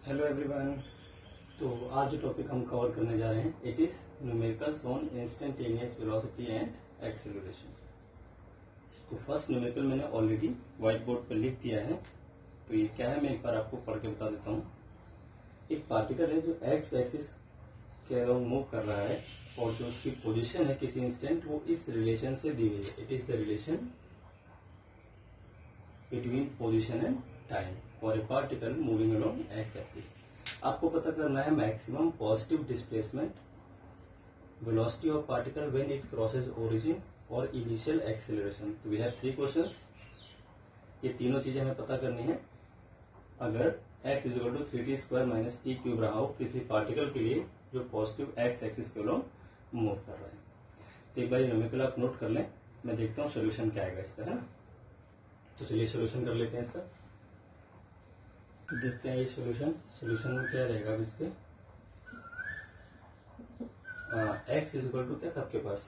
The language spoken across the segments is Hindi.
Hello everyone. तो आज जो टॉपिक हम कवर करने जा रहे हैं it is numericals on instantaneous velocity and acceleration. तो फर्स्ट न्यूमेरिकल मैंने ऑलरेडी व्हाइट बोर्ड पर लिख दिया है। तो ये क्या है मैं एक बार आपको पढ़ के बता देता हूँ। एक पार्टिकल है जो एक्स एक्सिस के अराउंड मूव कर रहा है और जो उसकी पोजीशन है किसी इंस्टेंट वो इस रिलेशन से दी गई है। It is the relation between position and time for a particle moving along x axis. आपको पता करना है maximum positive displacement, velocity of particle when it crosses origin और इनिशियल एक्सेलरेशन। तो वी हैव 3 क्वेश्चंस। ये तीनों चीजें हमें पता करनी है। अगर x is equal to 3t² minus t cube रहा हो किसी पार्टिकल के लिए जो पॉजिटिव एक्स एक्सिस के लोग मूव कर रहे हैं, तो एक बार न्यूमेरिकल आप नोट कर लें। मैं देखता हूँ सोल्यूशन क्या आएगा इसका, है ना। तो चलिए सोल्यूशन कर लेते हैं इसका। देखते हैं ये सोल्यूशन में क्या रहेगा। अब इसके x इज इक्वल टू क्या था आपके पास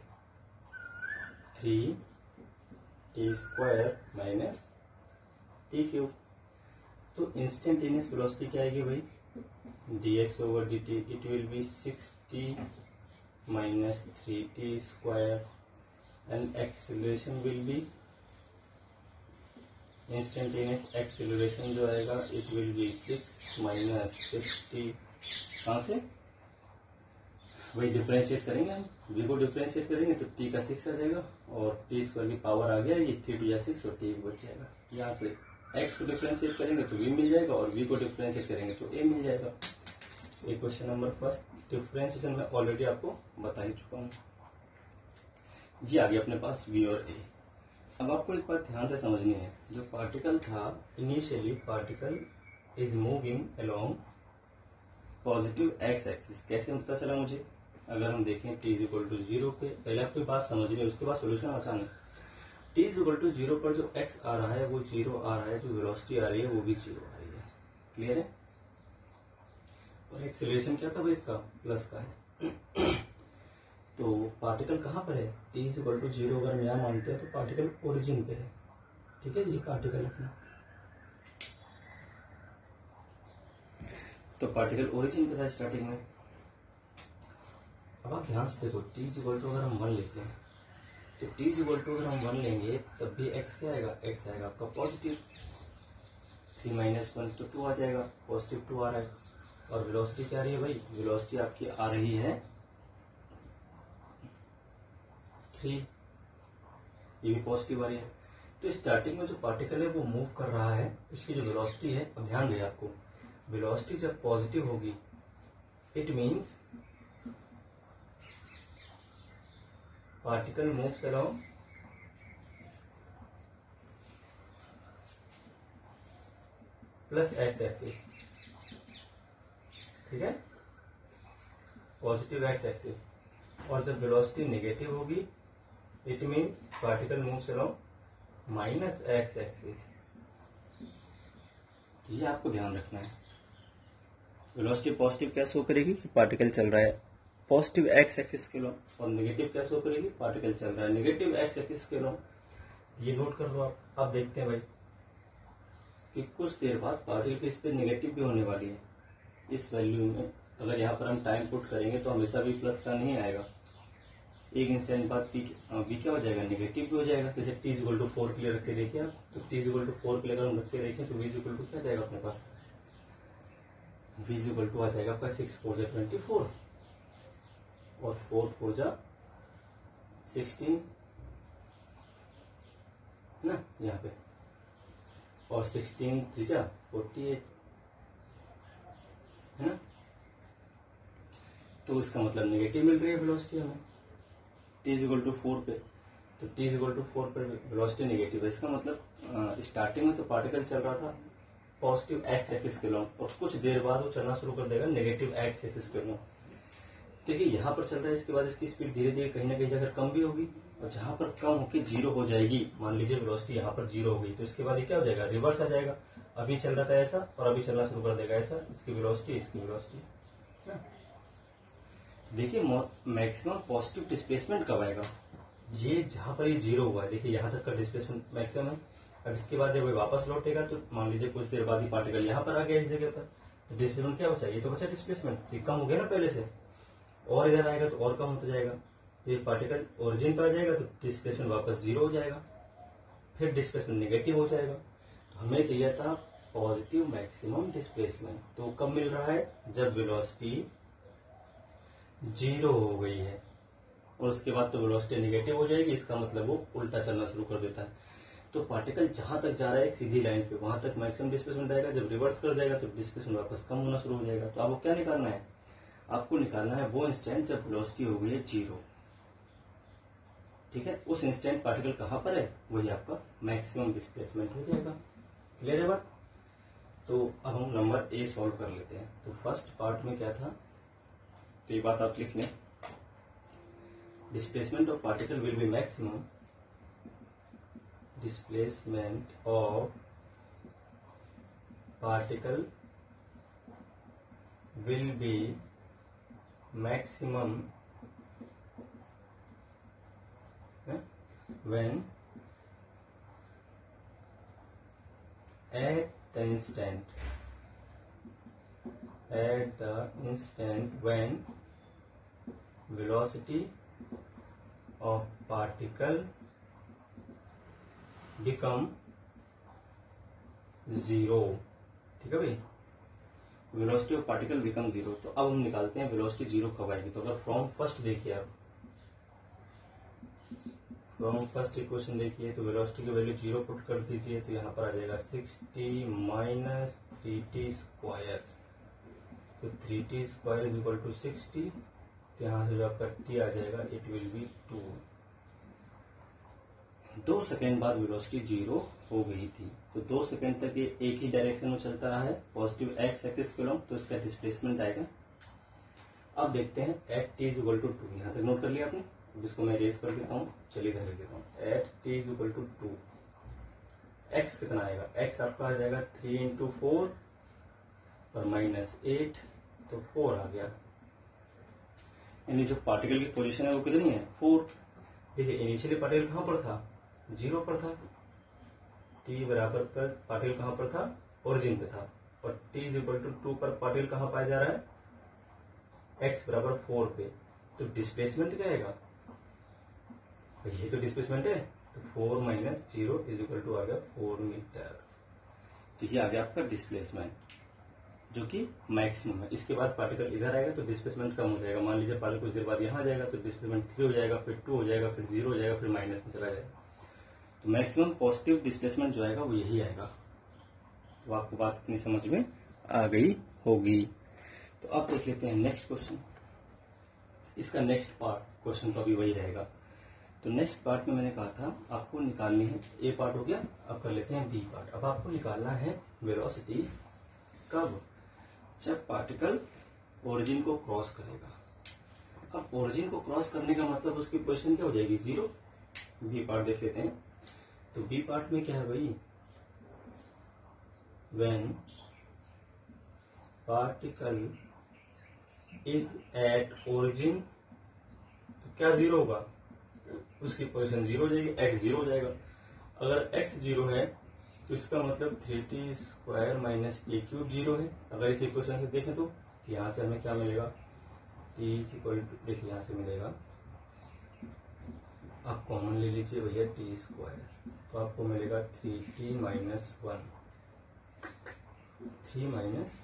3t² माइनस t क्यूब। तो इंस्टेंटेनियस वेलोसिटी क्या आएगी भाई dx over dt। It will be 6t minus 3t² and acceleration will be instantaneous acceleration जो आएगा it will B 6 minus 6t। कहाँ से वही डिफ्रेंशिएट करेंगे हम, v को डिफ्रेंशिएट करेंगे तो t का 6 आ जाएगा और t² की पावर आ गया ये 3 2 6 और t बच जाएगा। यहाँ से x को डिफ्रेंशिएट करेंगे तो v मिल जाएगा और v को डिफ्रेंशिएट करेंगे तो a मिल जाएगा। ये क्वेश्चन नंबर फर्स्ट। डिफ्रेंशिएशन मैं ऑलरेडी आपको बता ही चुका हूँ। ये आ गया अपने पास v और a। अब आपको एक बात ध्यान से समझनी है। जो पार्टिकल था initially particle is moving along positive x axis. कैसे पता चला मुझे, अगर हम देखें t इज इक्वल टू 0 पे, पहले आपको बात समझनी है उसके बाद सोल्यूशन आसान है। t इज इक्वल टू 0 पर जो x आ रहा है वो 0 आ रहा है, जो वेलोसिटी आ रही है वो भी 0 आ रही है। क्लियर है। और एक्सेलरेशन क्या था भाई इसका प्लस का है। तो पार्टिकल कहाँ पर है t इज इक्वल टू 0 अगर हम यहाँ मानते हैं तो पार्टिकल ओरिजिन पे है। ठीक है, ये पार्टिकल अपना, तो पार्टिकल ओरिजिन पे था स्टार्टिंग में। अब आप ध्यान से देखो t इज इक्वल टू अगर हम 1 लेते हैं तो t इज इक्वल टू अगर हम 1 लेंगे तब भी x क्या आएगा, x आएगा आपका पॉजिटिव। 3 माइनस 1 तो 2 आ जाएगा, पॉजिटिव 2 आ रहा है। और वेलोसिटी क्या आ रही है भाई, वेलोसिटी आपकी आ रही है 3, ये भी पॉजिटिव आ रही है। तो स्टार्टिंग में जो पार्टिकल है वो मूव कर रहा है, इसकी जो वेलोसिटी है, अब ध्यान दें आपको, वेलोसिटी जब पॉजिटिव होगी it means particle moves around plus x axis. ठीक है, पॉजिटिव एक्स एक्सिस। और जब वेलोसिटी नेगेटिव होगी it means particle moves around minus x axis. ये आपको ध्यान रखना है। वेलोसिटी पॉजिटिव क्या शो करेगी कि पार्टिकल चल रहा है पॉजिटिव एक्स एक्सिस के लोग, और नेगेटिव क्या शो करेगी पार्टिकल चल रहा है नेगेटिव एक्स एक्सिस के लोग। ये नोट कर लो आप देखते हैं भाई कि कुछ देर बाद पार्टिकल की स्पीड नेगेटिव भी होने वाली है इस वैल्यू में। अगर यहाँ पर हम टाइम पुट करेंगे तो हमेशा भी प्लस का नहीं आएगा, एक इंस्टेंट बाद v क्या हो जाएगा, नेगेटिव भी हो जाएगा। जैसे t इज इक्वल टू 4 के लिए रख के देखिए आप, तो t इज इक्वल टू 4 के लिए अगर हम रख के देखें तो v इज इक्वल टू क्या जाएगा अपने पास, v इज इक्वल टू आ जाएगा आपका 6 4 जा 24 और 4 4 जा 16 ना यहाँ पे, और 16 3 जा 48 है ना। तो इसका मतलब नेगेटिव मिल रही है वेलोसिटी हमें t इज इक्वल टू 4 पे। तो t इज इक्वल टू 4 पे वेलोसिटी नेगेटिव है। इसका मतलब स्टार्टिंग में तो पार्टिकल चल रहा था पॉजिटिव एक्स एक्सिस के लॉन्ग और कुछ देर बाद वो चलना शुरू कर देगा नेगेटिव एक्स एक्सिस के लॉन्ग। देखिए यहाँ पर चल रहा है, इसके बाद इसकी स्पीड धीरे धीरे कहीं ना कहीं जाकर कम भी होगी, और जहां पर कम होकर 0 हो जाएगी, मान लीजिए वेलोसिटी यहाँ पर 0 हो गई तो इसके बाद ये क्या हो जाएगा, रिवर्स आ जाएगा। अभी चल रहा था ऐसा और अभी चलना शुरू कर देगा ऐसा, इसकी वेलोसिटी इसकी वेलोसिटी। देखिए मैक्सिमम पॉजिटिव डिस्प्लेसमेंट कब आएगा, ये जहां पर ये 0 हुआ है। देखिए यहाँ तक का डिस्प्लेसमेंट मैक्सिमम है। अब इसके बाद जब वापस लौटेगा तो मान लीजिए कुछ देर बाद ही पार्टिकल यहाँ पर आ गया इस जगह पर, तो डिस्प्लेसमेंट क्या बचा, ये तो बचा डिस्प्लेसमेंट, ये कम हो गया ना पहले से, और इधर आएगा तो और कम होता जाएगा, ये पार्टिकल ओरिजिन पे आ जाएगा तो डिस्प्लेसमेंट वापस जीरो हो जाएगा, फिर डिस्प्लेसमेंट नेगेटिव हो जाएगा। तो हमें चाहिए था पॉजिटिव मैक्सिमम डिस्प्लेसमेंट, तो कब मिल रहा है, जब वेलोसिटी जीरो हो गई है, और उसके बाद तो वेलोसिटी नेगेटिव हो जाएगी, इसका मतलब वो उल्टा चलना शुरू कर देता है। तो पार्टिकल जहां तक जा रहा है एक सीधी लाइन पे, वहां तक मैक्सिमम डिस्प्लेसमेंट आएगा, जब रिवर्स कर जाएगा तो डिस्प्लेसमेंट वापस कम होना शुरू हो जाएगा। तो आपको क्या निकालना है, आपको निकालना है वो इंस्टेंट जब वेलोसिटी हो गई है जीरो, ठीक है। उस इंस्टेंट पार्टिकल कहां पर है, वही आपका मैक्सिमम डिस्प्लेसमेंट हो जाएगा। क्लियर है बात। तो अब हम नंबर ए सॉल्व कर लेते हैं। तो फर्स्ट पार्ट में क्या था, तो ये बात आप लिख लें, displacement of particle will be maximum, displacement of particle will be maximum when at the instant when velocity of particle become zero, ठीक है भाई, velocity of particle become zero. तो अब हम निकालते हैं वेलोसिटी जीरो कब आएगी। तो अगर फ्रॉम फर्स्ट देखिए, आप फ्रॉम फर्स्ट इक्वेशन देखिए, तो वेलोसिटी की वैल्यू जीरो पुट कर दीजिए, तो यहाँ पर आ जाएगा 60 माइनस 3t स्क्वायर, तो 3t square is equal to 60, तो यहाँ से जो आपका t आ जाएगा इट विल बी 2। 2 सेकेंड बाद वेलोसिटी जीरो हो गई थी, तो 2 सेकेंड तक ये एक ही डायरेक्शन में चलता रहा है, पॉजिटिव एक्स एक्सिस के लॉन्ग, तो इसका डिस्प्लेसमेंट आएगा। अब देखते हैं at t is equal to 2, यहाँ तक नोट कर लिया आपने, अब इसको मैं रेस कर देता हूँ, चलिए इधर लिख देता हूँ, at t is equal to 2, x कितना आएगा, एक्स आपका आ जाएगा 3 इंटू 4 और माइनस 8, तो 4 आ गया, यानी जो पार्टिकल की पोजीशन है वो कितनी है, 4। देखिए इनिशियली पार्टिकल कहाँ पर था, जीरो पर था, t बराबर पर पार्टिकल कहां पर था, ओरिजिन पे था, और t इज इक्वल टू 2 पर पार्टिकल कहां पाया जा रहा है, x बराबर 4 पे। तो डिस्प्लेसमेंट क्या आएगा, ये तो डिस्प्लेसमेंट है, तो 4 माइनस 0 इज इक्वल टू आ गया 4 मीटर। तो ये आ गया आपका डिस्प्लेसमेंट, जो कि मैक्सिमम है। इसके बाद पार्टिकल इधर आएगा तो डिस्प्लेसमेंट कम हो जाएगा, मान लीजिए पार्टिकल कुछ देर बाद यहाँ जाएगा तो डिस्प्लेसमेंट 3 हो जाएगा, फिर 2 हो जाएगा, फिर 0 हो जाएगा, फिर माइनस में चला जाएगा। तो मैक्सिमम पॉजिटिव डिस्प्लेसमेंट जो आएगा वो यही आएगा। तो आपको बात इतनी समझ में आ गई होगी। तो अब देख लेते हैं नेक्स्ट क्वेश्चन, इसका नेक्स्ट पार्ट क्वेश्चन का भी वही रहेगा। तो नेक्स्ट पार्ट में मैंने कहा था आपको निकालनी है, ए पार्ट हो गया, अब कर लेते हैं बी पार्ट। अब आपको निकालना है वेलोसिटी कब, जब पार्टिकल ओरिजिन को क्रॉस करेगा। अब ओरिजिन को क्रॉस करने का मतलब उसकी पोजीशन क्या हो जाएगी, जीरो। बी पार्ट देख लेते हैं। तो बी पार्ट में क्या है भाई, when particle is at origin, तो क्या जीरो होगा, उसकी पोजीशन जीरो हो जाएगी, एक्स जीरो हो जाएगा। अगर एक्स जीरो है तो इसका मतलब 3t square minus t cube zero है। अगर इस इक्वेशन से देखें तो यहां से हमें क्या मिलेगा, t इज इक्वल टू, देखिए यहां से मिलेगा, आप कॉमन ले लीजिए भैया टी स्क्वायर, तो आपको मिलेगा 3t माइनस 1, 3 माइनस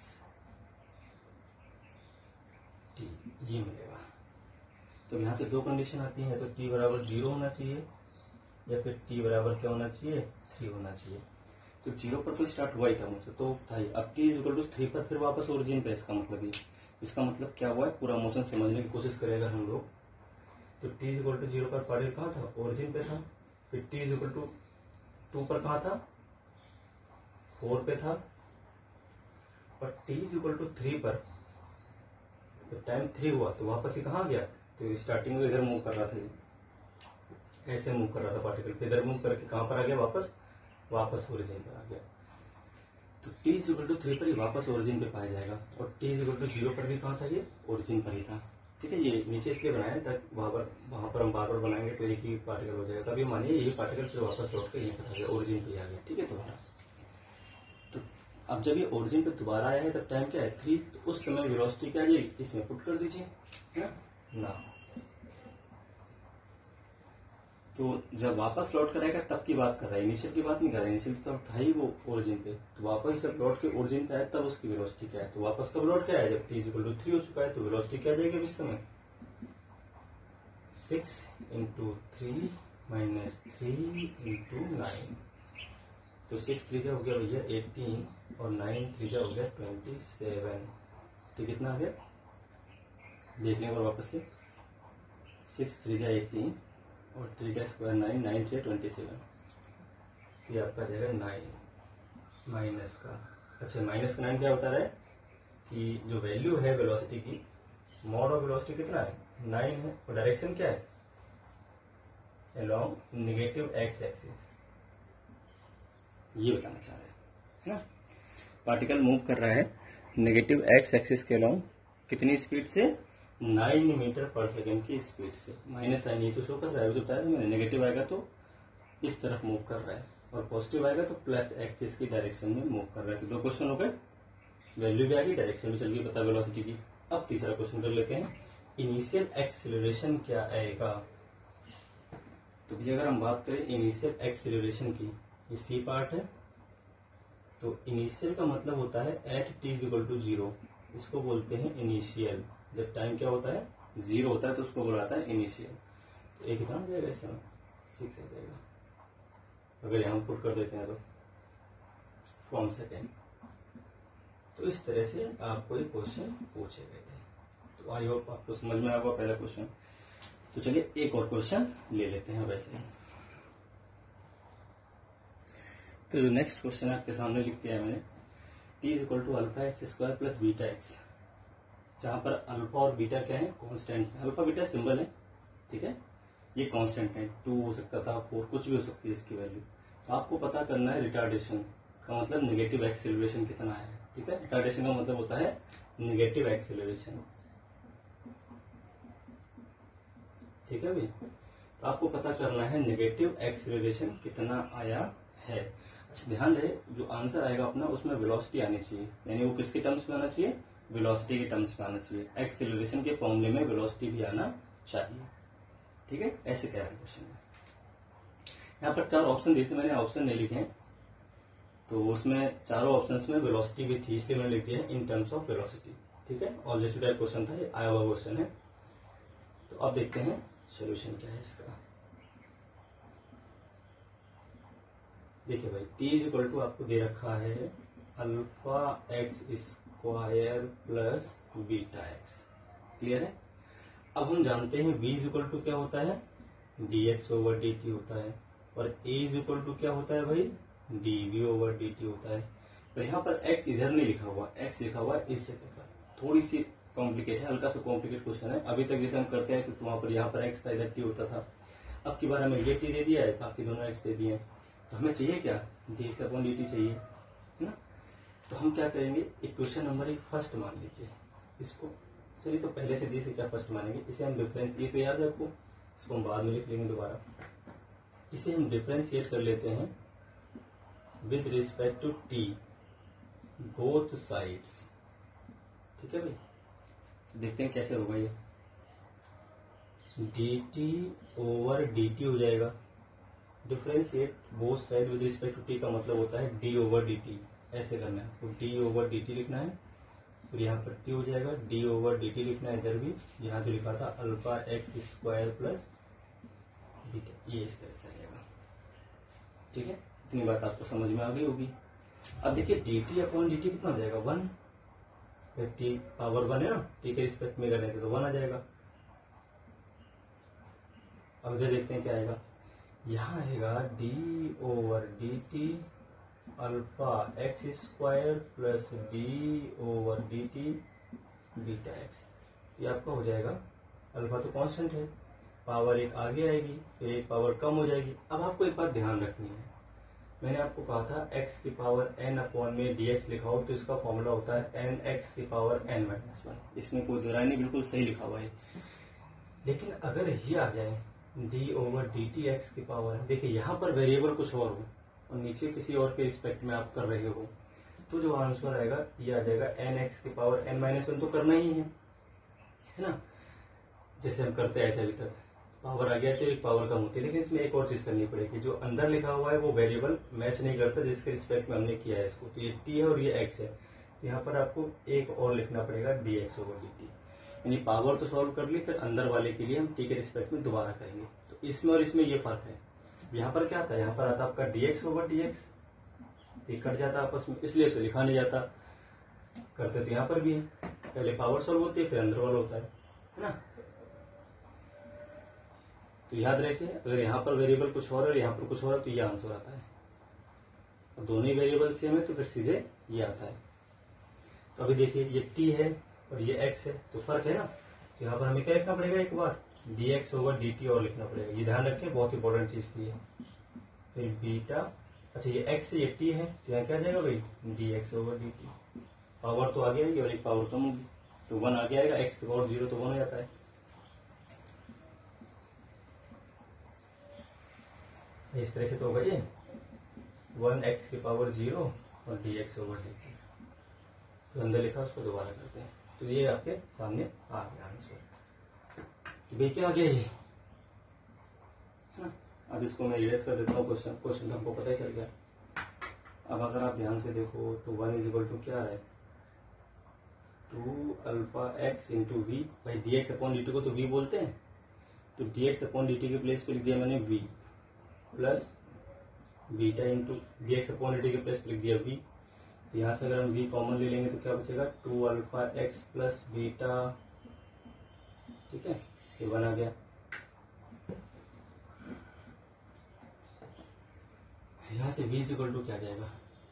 टी, ये मिलेगा। तो यहाँ से दो कंडीशन आती है, तो t बराबर 0 होना चाहिए या फिर t बराबर क्या होना चाहिए, 3 होना चाहिए। तो 0 पर तो स्टार्ट हुआ ही था मुझसे, तो था ही। अब t इज इक्वल टू 3 पर फिर वापस ओरिजिन पे, इसका मतलब ये, इसका मतलब क्या हुआ है, पूरा मोशन समझने की कोशिश करेगा हम लोग। तो t इज इक्वल टू 0 पर पार्टिकल कहाँ था, ओरिजिन पे था, फिर t इज इक्वल टू 2 पर कहाँ था, 4 पे था, और t इज इक्वल टू 3 पर जब टाइम 3 हुआ तो वापस ही कहाँ गया, तो स्टार्टिंग में इधर मूव कर रहा था, ऐसे मूव कर रहा था पार्टिकल, फिर इधर मूव करके कहाँ पर आ गया, वापस ओरिजिन पर आ गया। तो t इज इक्वल टू 3 पर ही वापस ओरिजिन पे पाया जाएगा, और t इज इक्वल टू 0 पर भी कहाँ था, ये ओरिजिन पर ही था। ठीक है, ये नीचे इसलिए बनाया ताकि वहां पर हम बार बार बनाएंगे तो एक ही पार्टिकल हो जाएगा। तभी मानिए यही पार्टिकल फिर वापस लौट के यहीं पर आ गया, ओरिजिन पे आ गया। ठीक है, तो अब जब ये ओरिजिन पे दोबारा आया है तब टाइम क्या है 3, तो उस समय वेलोसिटी क्या आ जाएगी, इसमें पुट कर दीजिए, है ना। तो जब वापस लौट कर आएगा तब की बात कर रहा है, इनिशियल की बात नहीं कर रहा है। इनिशियल तो था ही वो ओरिजिन पे, तो वापस जब लौट के ओरिजिन पे आया तब उसकी वेलोसिटी क्या है, तो वापस कब लौट के आया, जब t = 3 हो चुका है, तो वेलोसिटी क्या आ जाएगी अब इस समय 6 × 3 - 3 × 9, तो 6 3 हो गया भैया 18 और 9 3 हो गया 27, तो कितना आ गया देखने पर वापस से 6 3 18 और 3 का स्क्वायर 9, 9 3 27, तो ये आपका जाएगा 9 माइनस का, अच्छा माइनस का 9 क्या बता रहा है कि जो वैल्यू है वेलोसिटी की, मॉड ऑफ वेलोसिटी कितना है 9 है, और डायरेक्शन क्या है अलोंग नेगेटिव एक्स एक्सिस, ये बताना चाह रहे हैं ना। पार्टिकल मूव कर रहा है नेगेटिव एक्स एक्सिस के अलोंग कितनी स्पीड से, 9 मीटर पर सेकेंड की स्पीड से। माइनस साइन ये तो शो कर रहा है, बताया मैंने, नेगेटिव आएगा तो इस तरफ मूव कर रहा है और पॉजिटिव आएगा तो प्लस एक्सिस की डायरेक्शन में मूव कर रहा है। तो 2 क्वेश्चन हो गए, वैल्यू भी आ गई, डायरेक्शन भी चल गई पता वेलोसिटी की। अब तीसरा क्वेश्चन कर लेते हैं, इनिशियल एक्सीलरेशन क्या आएगा। तो भैया अगर हम बात करें इनिशियल एक्सीलरेशन की, ये सी पार्ट है, तो इनिशियल का मतलब होता है एट t = 0, इसको बोलते हैं इनिशियल। जब टाइम क्या होता है 0 होता है तो उसको बुलाता है इनिशियल। तो एक कितना हो जाएगा इस समय 6 आ जाएगा, अगर यहाँ पुट कर देते हैं तो फ्रॉम सेकेंड। तो इस तरह से आपको एक क्वेश्चन पूछे गए थे। तो आई होप आपको समझ में आएगा पहला क्वेश्चन। तो चलिए एक और क्वेश्चन ले लेते हैं वैसे ही। तो जो नेक्स्ट क्वेश्चन आपके सामने लिख दिया है मैंने, t = α x² + βx, जहां पर अल्फा और बीटा क्या है कॉन्स्टेंट्स है। अल्फा बीटा सिंबल है, ठीक है, ये कांस्टेंट है, 2 हो सकता था 4 कुछ भी हो सकती है इसकी वैल्यू। तो आपको पता करना है रिटार्डेशन का मतलब नेगेटिव एक्सेलरेशन कितना है, ठीक है। रिटार्डेशन का मतलब होता है नेगेटिव एक्सेलरेशन, ठीक है भाई। तो आपको पता करना है नेगेटिव एक्सेलरेशन कितना आया है। अच्छा ध्यान रहे, जो आंसर आएगा अपना उसमें वेलोसिटी आनी चाहिए, यानी वो किसके टर्म्स में आना चाहिए, वेलोसिटी के टर्म्स में आना चाहिए। एक्सेलरेशन के फॉर्मूले में वेलोसिटी भी आना चाहिए, ठीक है। ऐसे कह रहा है क्वेश्चन में। यहाँ पर 4 ऑप्शन दिए थे, मैंने ऑप्शन नहीं लिखे हैं, तो उसमें चारों ऑप्शंस में वेलोसिटी भी थी, इसलिए मैंने लिख दिया है इन टर्म्स ऑफ वेलोसिटी, ठीक है। ऑब्जेक्टिव टाइप क्वेश्चन था, ये आया हुआ क्वेश्चन है। तो अब देखते हैं सोल्यूशन क्या है इसका। देखिए भाई t आपको दे रखा है α(x² + βx), क्लियर है। अब हम जानते हैं v क्या होता है dx/dt होता है, और a क्या होता है भाई dv/dt होता है। तो यहाँ पर x इधर नहीं लिखा हुआ, x लिखा हुआ है इस जगह पर। थोड़ी सी कॉम्प्लिकेट है, हल्का सा कॉम्प्लिकेट क्वेश्चन है। अभी तक जैसे हम करते हैं तो वहां पर यहाँ पर x था, इधर t होता था। अब की बार हमें ये t दे दिया है, बाकी दोनों x दे दिए, तो हमें चाहिए क्या dx/dt चाहिए, है ना। तो हम क्या करेंगे, इक्वेशन नंबर 1 फर्स्ट मान लीजिए इसको। चलिए तो पहले से दी से क्या फर्स्ट मानेंगे, इसे हम डिफरेंस, ये तो याद है आपको, इसको हम बाद में लिख लेंगे दोबारा। इसे हम डिफरेंशिएट कर लेते हैं with respect to t both sides, ठीक है भाई। देखते हैं कैसे होगा ये, dt/dt हो जाएगा। Differentiate both side with respect to t का मतलब होता है d/dt, ऐसे करना है आपको, d/dt लिखना है, फिर यहाँ पर t हो जाएगा, d/dt लिखना है इधर भी, यहाँ जो लिखा था α(x² + बीटा, ये इस तरह से आएगा, ठीक है। इतनी बात आपको समझ में आ गई होगी। अब देखिए dt/dt कितना हो जाएगा 1, t पावर 1 है ना, t के रिस्पेक्ट में करने से तो 1 आ जाएगा। अब इधर देखते हैं क्या आएगा, यहाँ आएगा d/dt α(x² + d/dt βx, ये आपका हो जाएगा। अल्फा तो कांस्टेंट है, पावर 1 आगे आएगी, फिर एक पावर कम हो जाएगी। अब आपको एक बात ध्यान रखनी है, मैंने आपको कहा था x की पावर n में dx लिखा हो तो इसका फॉर्मूला होता है nx की पावर n-1। इसमें कोई दोहराई नहीं, बिल्कुल सही लिखा हुआ है। लेकिन अगर ये आ जाए d/dt x की पावर, देखिए यहाँ पर वेरिएबल कुछ और हो और नीचे किसी और के रिस्पेक्ट में आप कर रहे हो, तो जो आंसर आएगा ये आ जाएगा एन एक्स की पावर एन माइनस वन, तो करना ही है ना, जैसे हम करते आए थे अभी तक। पावर आ गया तो एक पावर कम होती है, लेकिन इसमें एक और चीज करनी पड़ेगी, जो अंदर लिखा हुआ है वो वेरिएबल मैच नहीं करता जिसके रिस्पेक्ट में हमने किया है इसको। तो ये टी है और ये एक्स है, यहाँ पर आपको एक और लिखना पड़ेगा d x over d t, यानी पावर तो सॉल्व कर ली, फिर अंदर वाले के लिए हम टी के रिस्पेक्ट में दोबारा करेंगे। तो इसमें और इसमें ये फर्क है। यहाँ पर क्या आता है, यहाँ पर आता आपका d x over d x, cut जाता आपस में, इसलिए इसे लिखा नहीं जाता। करते तो यहाँ पर भी है, पहले पावर सॉल्व होती है फिर अंदर वाला होता है ना। तो याद रखिए, अगर यहाँ पर वेरिएबल कुछ और है, यहाँ पर कुछ और है, तो ये आंसर आता है। और दोनों ही वेरिएबल सेम है तो फिर सीधे ये आता है। तो अभी देखिए ये टी है और ये एक्स है, तो फर्क है ना। तो यहाँ पर हमें क्या लिखना पड़ेगा, एक बार d x over d t और लिखना पड़ेगा। ये ध्यान रखें, बहुत इंपॉर्टेंट चीज थी है। फिर बीटा, अच्छा ये एक्स है ये टी है, तो यहाँ क्या जाएगा भाई d x over d t. Power तो आगे आएगी और एक पावर कम होगी, तो वन आगे आएगा, एक्स की पावर जीरो तो वन हो जाता है। इस तरह से तो होगा ये वन एक्स की पावर जीरो और d x over d t. तो अंदर लिखा उसको दोबारा करते हैं, तो ये आपके सामने आ गया आंसर। तो भाई क्या आ गया ये, अब इसको मैं इरेज कर देता हूँ। क्वेश्चन तो हमको पता ही चल गया। अब अगर आप ध्यान से देखो तो वन इज इक्वल टू क्या है, two alpha x into v. भाई d x upon d t को तो वी बोलते हैं, तो d x upon d t के प्लेस पे लिख दिया मैंने v, plus beta into d x upon d t के प्लेस पे लिख दिया वी। तो यहाँ से अगर हम वी कॉमन ले लेंगे तो क्या बचेगा, two alpha x plus beta, ठीक है, ये वन आ गया। यहाँ से v इक्वल टू क्या जाएगा,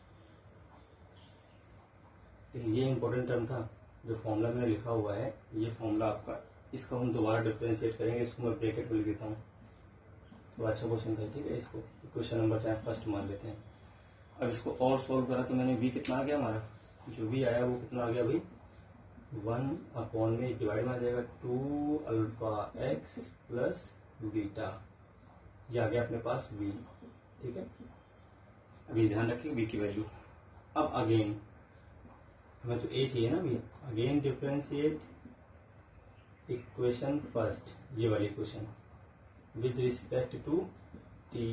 ये इंपॉर्टेंट टर्म था जो फॉर्मूला मैंने लिखा हुआ है, ये फॉर्मूला आपका, इसको हम दोबारा डिफरेंशिएट करेंगे। इसको मैं ब्रैकेट में लिख देता हूँ, तो अच्छा क्वेश्चन था, ठीक है। इसको क्वेश्चन नंबर चाहे फर्स्ट मान लेते हैं। अब इसको और सोल्व करा तो मैंने v कितना आ गया हमारा, जो v आया वो कितना आ गया भाई, वन अपॉन में डिवाइड में आ जाएगा two alpha x plus beta, ये आ गया अपने पास v, ठीक है। अभी ध्यान रखिए v की वैल्यू। अब अगेन हमें तो a चाहिए ना भी, अगेन डिफरेंशिएट इक्वेशन फर्स्ट, ये वाली equation with respect to t,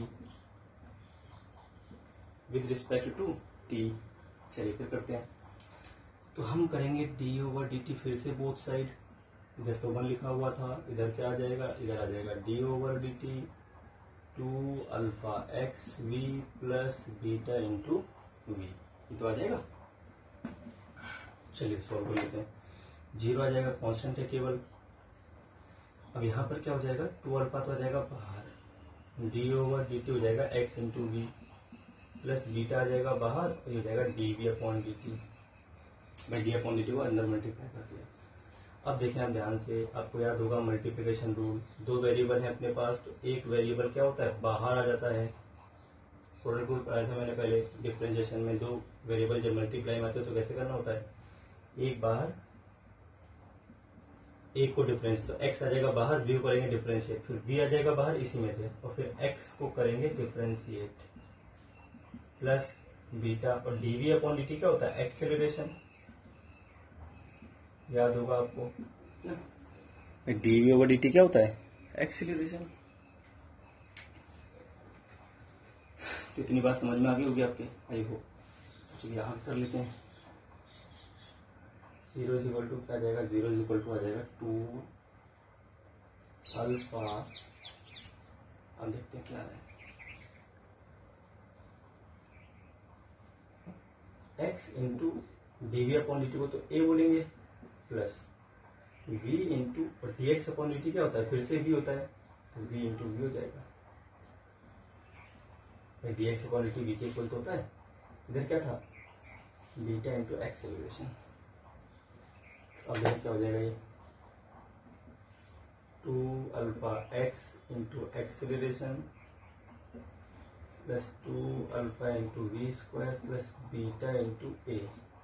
with respect to t। चलिए फिर करते हैं। तो हम करेंगे d ओवर dt फिर से बोथ साइड, इधर तो वन लिखा हुआ था, इधर क्या आ जाएगा, इधर आ जाएगा d over dt two alpha x v plus beta into v, ये तो आ जाएगा। चलिए सॉल्व कर लेते हैं। जीरो आ जाएगा, कांस्टेंट है केवल। अब यहाँ पर क्या हो जाएगा, टू अल्फा तो आ जाएगा बाहर, डी ओवर डी टी हो जाएगा x into v, plus beta आ जाएगा बाहर, और ये हो जाएगा d v upon d t. भाई डी अपॉन डी टी को अंदर मल्टीप्लाई कर दिया। अब देखें आप ध्यान से, आपको याद होगा मल्टीप्लिकेशन रूल, दो वेरिएबल है अपने पास, तो एक वेरिएबल क्या होता है, बाहर आ जाता है। प्रोडक्ट रूल पढ़ाया था मैंने पहले डिफरेंशिएशन में, दो वेरिएबल जब मल्टीप्लाई में आते हो तो कैसे करना होता है, एक बाहर एक को डिफरेंस, तो एक्स आ जाएगा बाहर, वी को करेंगे डिफरेंशिएट, फिर वी आ जाएगा बाहर इसी में से, और फिर एक्स को करेंगे डिफरेंशिएट, प्लस बीटा, और डीवी अपॉन डी टी क्या होता है, एक्सेलरेशन, याद होगा आपको। डीवी ओवर डी टी क्या होता है, एक्सीलरेशन। तो इतनी बात समझ में आ गई होगी आपके, आई होप। चलिए आगे कर लेते हैं। जीरो इज इक्वल टू क्या आ जाएगा, जीरो इज इक्वल टू आ जाएगा टू अल्फा, अब देखते हैं क्या है, x into d v upon d t को तो ए बोलेंगे, प्लस v इंटू, और d x upon d t क्या होता है, फिर से v होता है, तो v इंटू वी हो जाएगा। D x upon d t v के इक्वल तो होता है, इधर क्या था, बीटा इंटू एक्सेलरेशन। अब इधर क्या हो जाएगा, ये two alpha x into acceleration plus two alpha into v square plus beta into a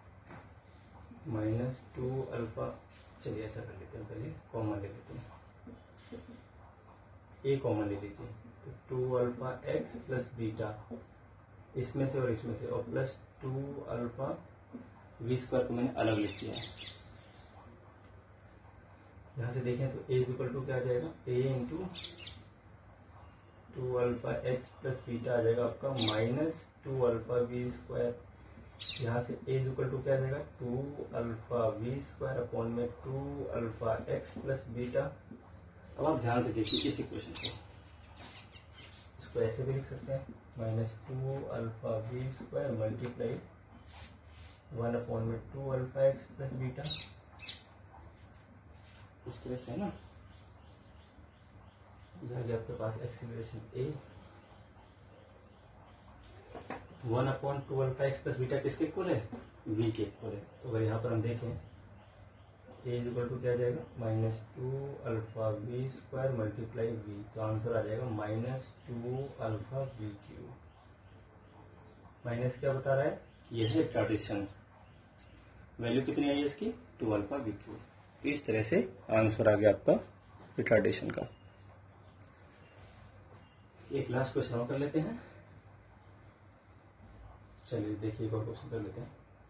minus two alpha. चलिए ऐसा कर लेते हैं, पहले कॉमन ले लेते हैं, ए कॉमन ले लीजिए, तो two alpha x plus beta, इसमें से और इसमें से, और plus two alpha v square को मैंने अलग लिख दिया है। यहां से देखें तो ए इक्वल टू क्या आ जाएगा, a into 2 alpha x plus beta आ जाएगा आपका माइनस 2 अल्फा वी स्क्वायर। यहाँ से ए इक्वल टू क्या आ जाएगा, 2 अल्फा वी स्क्वायर अपॉन में 2 अल्फा एक्स प्लस बीटा। अब आप ध्यान से देखिए इस इक्वेशन को, इसको ऐसे भी लिख सकते हैं, minus 2 alpha v square multiply 1 upon में 2 अल्फा एक्स प्लस बीटा। इस तरह से है ना, जाएगा आपके पास acceleration a 1 upon 2 alpha x plus beta किसके इक्वल है, वी के इक्वल है। तो अगर यहाँ पर हम देखें ए इक्वल टू क्या आ जाएगा, minus 2 alpha v square multiply v, तो आंसर आ जाएगा minus 2 alpha v q. Minus क्या बता रहा है, ये है रिटार्डेशन, वैल्यू कितनी आई है इसकी, 2 अल्फा वी क्यू। तो इस तरह से आंसर आ गया आपका रिटार्डेशन का। एक लास्ट क्वेश्चन और कर लेते हैं। चलिए देखिए एक और क्वेश्चन कर लेते हैं।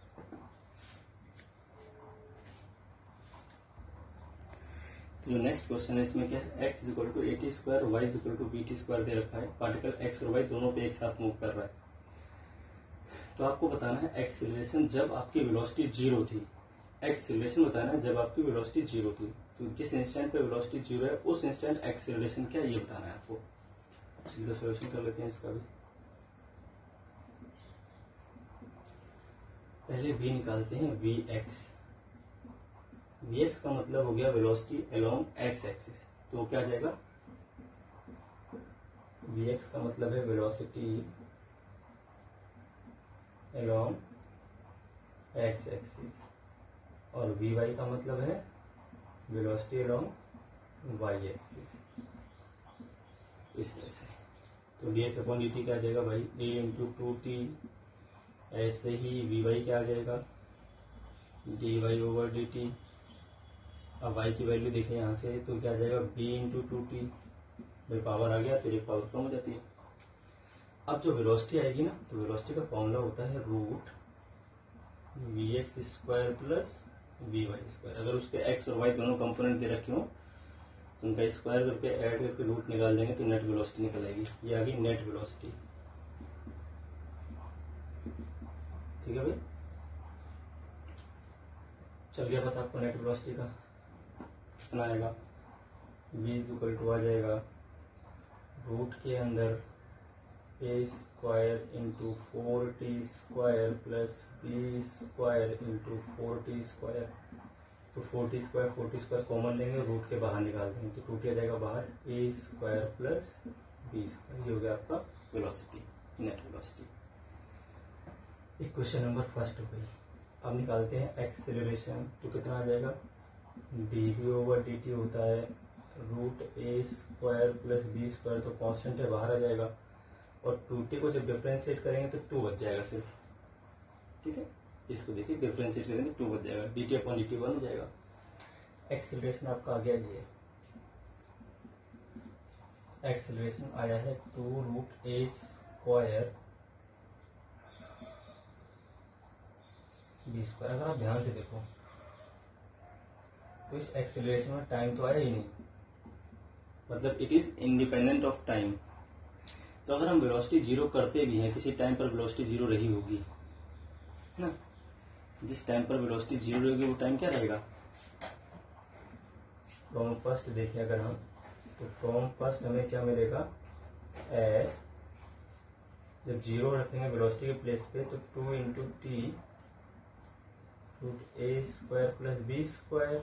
तो जो नेक्स्ट क्वेश्चन है इसमें क्या है, x equal to a t square, y equal to b t square दे रखा है। पार्टिकल x और y दोनों पे एक साथ मूव कर रहा है। तो आपको बताना है एक्सीलरेशन जब आपकी वेलोसिटी 0 थी। एक्सीलरेशन बताना है जब आपकी वेलोसिटी 0 थी। तो जिस इंस्टेंट पे वेलोसिटी 0 है उस इंस्टेंट एक्सीलरेशन क्या है ये बताना है आपको। चलिए सॉल्यूशन कर लेते हैं इसका भी। पहले v निकालते हैं, vx। vx का मतलब हो गया वेलोसिटी अलोंग x एक्सिस। तो क्या आ जाएगा, vx का मतलब है वेलोसिटी अलोंग x एक्सिस, और vy का मतलब है वेलोसिटी अलोंग y एक्सिस। इस तरह से तो dx अपॉन dt क्या आ जाएगा भाई, a इंटू 2t। ऐसे ही vy क्या आ जाएगा, dy ओवर dt। अब y की वैल्यू देखें यहाँ से तो क्या आ जाएगा, b इंटू 2t। भाई पावर आ गया तो एक पावर कम हो जाती है। अब जो वेलोसिटी आएगी ना, तो वेलोसिटी का फॉर्मूला होता है root vx square plus vy square. अगर उसके x और y दोनों कंपोनेंट दे रखे हो तो उनका स्क्वायर करके ऐड करके रूट निकाल देंगे तो नेट वेलोसिटी निकल आएगी। ये आ गई नेट वेलोसिटी। ठीक है भाई, चल गया पता आपको नेट वेलोसिटी का कितना आएगा। v इक्वल टू आ जाएगा रूट के अंदर a square into 4t square plus b square into 4t square. तो 4t स्क्वायर कॉमन लेंगे, रूट के बाहर निकाल देंगे तो 2t आ जाएगा बाहर, a square plus b square. ये हो गया आपका velocity, net velocity. Equation number first हो गई। अब निकालते हैं एक्सेलरेशन। तो कितना आ जाएगा, dv ओवर dt होता है root a square plus b square, तो कांस्टेंट है बाहर आ जाएगा, और 2t को जब डिफरेंशिएट करेंगे तो 2 बच जाएगा सिर्फ। ठीक है, इसको देखिए डिफरेंशिएट करेंगे 2 बच जाएगा, dt अपॉन dt 1 हो जाएगा। एक्सेलरेशन आपका आ गया ये, एक्सेलरेशन आया है 2 root a square b square. अगर आप ध्यान से देखो तो इस एक्सेलरेशन में टाइम तो आया ही नहीं, मतलब it is independent of time. तो अगर हम वेलोसिटी 0 करते भी हैं, किसी टाइम पर वेलोसिटी 0 रही होगी ना, जिस टाइम पर वेलोसिटी 0 रहेगी वो टाइम क्या रहेगा। फ्रॉम फर्स्ट देखें अगर हम, तो फ्रॉम फर्स्ट हमें क्या मिलेगा, एट जब 0 रखेंगे वेलोसिटी के प्लेस पे तो 2 into t root a square plus b square.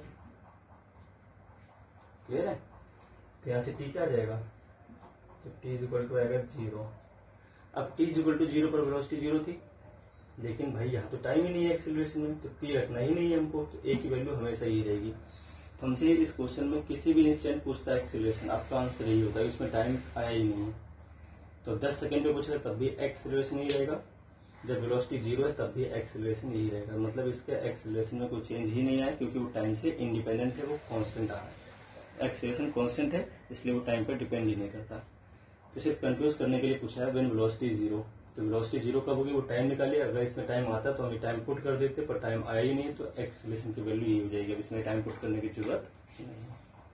Clear है, तो यहाँ से t क्या आ जाएगा, तो t इज इक्वल टू आएगा 0। अब t इज इक्वल टू 0 पर वेलोसिटी 0 थी, लेकिन भाई यहाँ तो टाइम ही नहीं है एक्सेलरेशन में, तो t रखना ही नहीं है हमको, तो a की वैल्यू हमेशा ही रहेगी। तो हमसे इस क्वेश्चन में किसी भी इंस्टेंट पूछता है एक्सेलरेशन, आपका आंसर यही होता है, उसमें टाइम आया ही नहीं है। तो 10 सेकंड पे पूछा तब भी एक्सेलरेशन ही रहेगा, जब वेलोसिटी 0 है तब भी एक्सेलरेशन यही रहेगा। मतलब इसके एक्सेलरेशन में कोई चेंज ही नहीं आया, क्योंकि वो टाइम से इंडिपेंडेंट है, वो कांस्टेंट आ रहा है। एक्सेलरेशन कांस्टेंट है इसलिए वो टाइम पर डिपेंड ही नहीं करता। तो सिर्फ कंफ्यूज करने के लिए पूछा है व्हेन वेलोसिटी 0, तो वेलोसिटी जीरो कब होगी वो टाइम निकालिए। अगर इसमें टाइम आता तो हम टाइम पुट कर देते, पर टाइम आया ही नहीं, तो एक्सीलरेशन की वैल्यू ये हो जाएगी। अब इसमें टाइम पुट करने की जरूरत नहीं।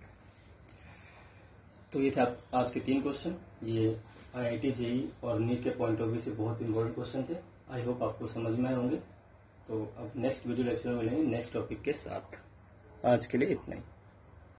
तो ये थे आज के 3 क्वेश्चन। ये IIT JEE और नीट के पॉइंट ऑफ व्यू से बहुत इंपॉर्टेंट क्वेश्चन थे। आई होप आपको समझ में आए होंगे। तो अब नेक्स्ट वीडियो लेक्चर में मिलेंगे नेक्स्ट टॉपिक के साथ। आज के लिए इतना ही।